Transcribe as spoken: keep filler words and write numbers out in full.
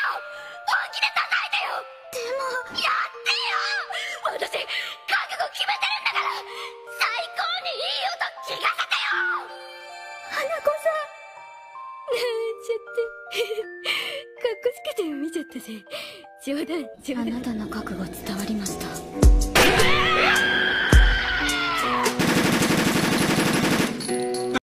本気で叩いてよ。でもやってよ。私覚悟決めてるんだから、最高にいい音聞かせてよ。花子さんなんちゃってかっこつけて見ちゃったぜ。冗談冗談。あなたの覚悟伝わ